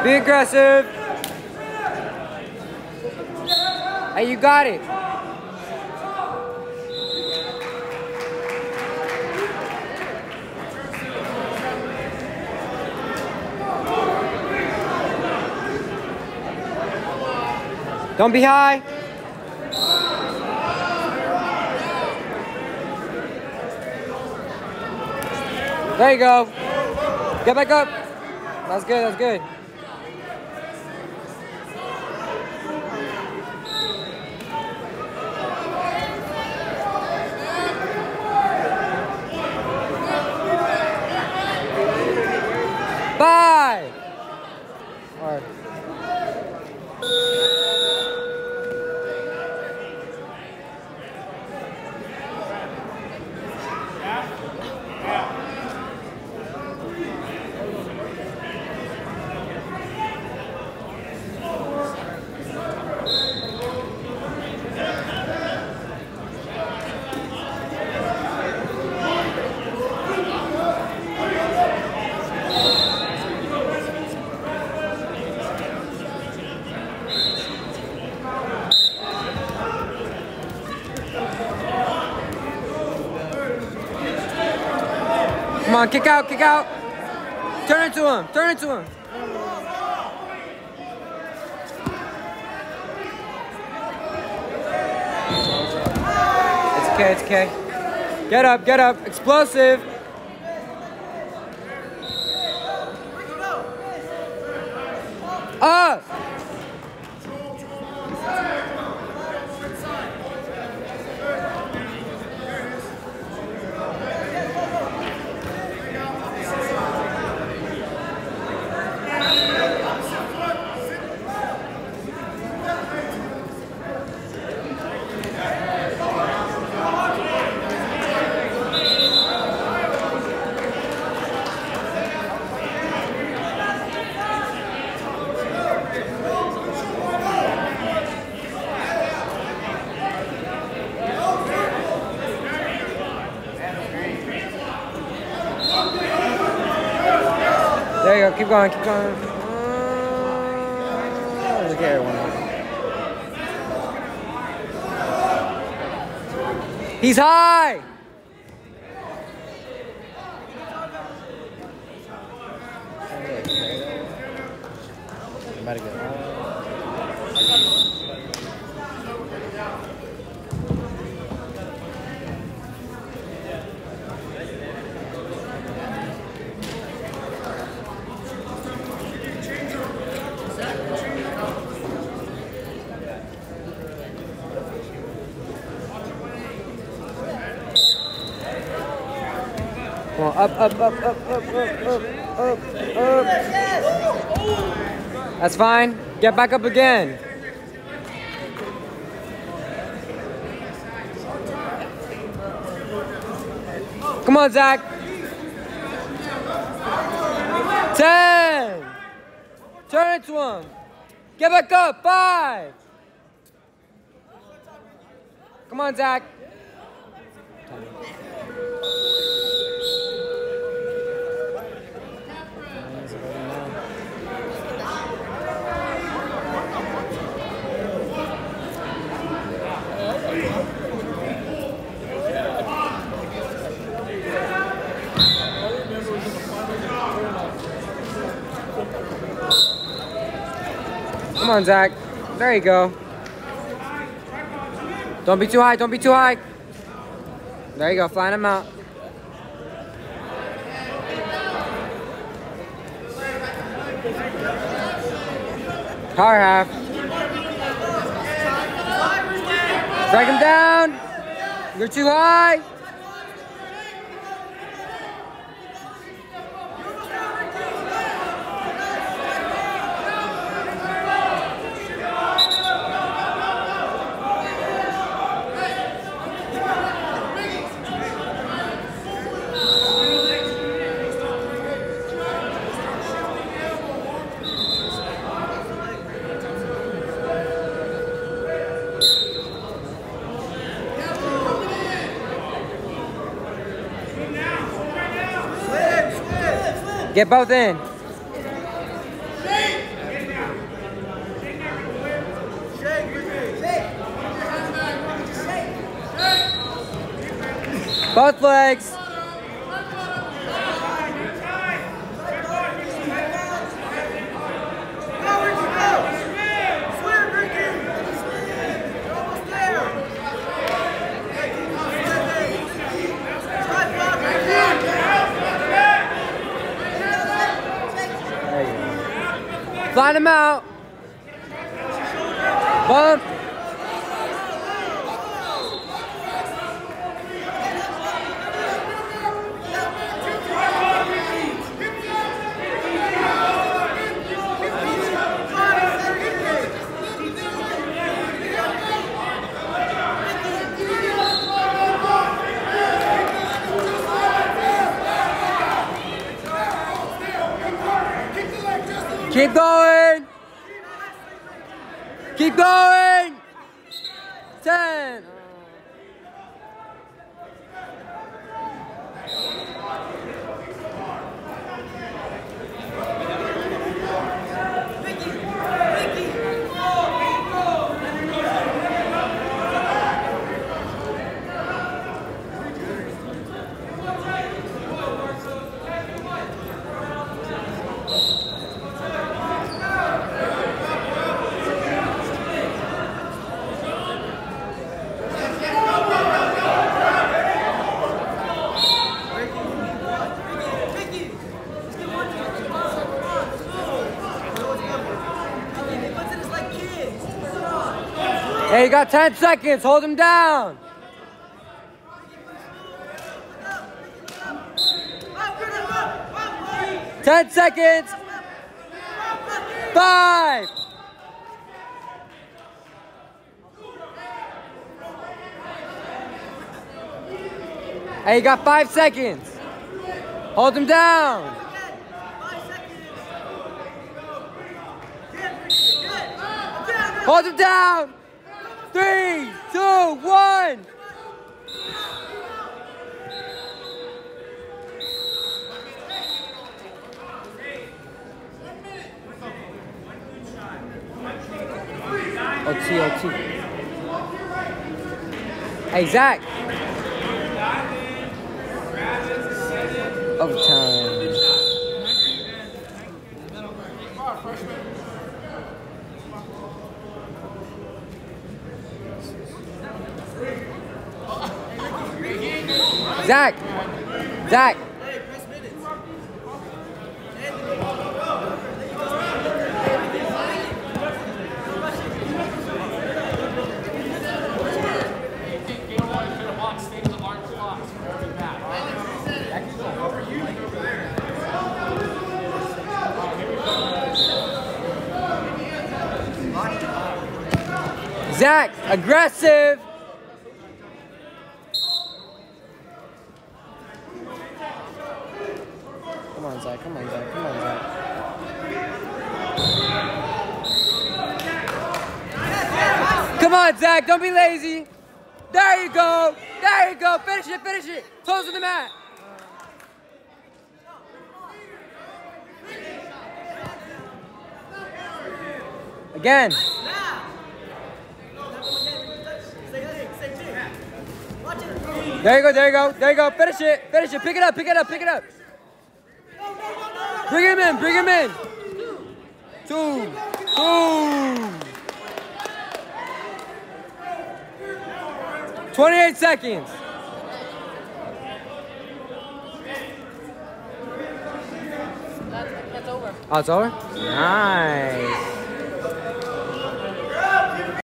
Be aggressive. Hey, you got it. Don't be high. There you go. Get back up. That's good, that's good. Bye. All right. Come on, kick out, kick out. Turn it to him, turn it to him. It's okay, it's okay. Get up, explosive. Up. There you go, keep going, keep going. Let's get everyone out. He's high! Come on, up. That's fine. Get back up again. Come on, Zach. 10. Turn it to him. Get back up. 5. Come on, Zach. Come on, Zach. There you go. Don't be too high. Don't be too high. There you go. Flying him out. Power half. Drag him down. You're too high. Get both in. Both legs. Flat him out. Bump. Keep going. Keep going. 10. Hey, you got 10 seconds. Hold him down. Ten seconds. 5. Hey, you got 5 seconds. Hold him down. Hold him down. 3, 2, 1. OT. Hey, Zach. Overtime. Zach. Zach, aggressive. Come on, Zach. Come on, Zach. Don't be lazy. There you go. Finish it. Toes to the mat. Again. There you go. Finish it. Pick it up. Bring him in. 2. 28 seconds. That's over. Oh, it's over? Nice.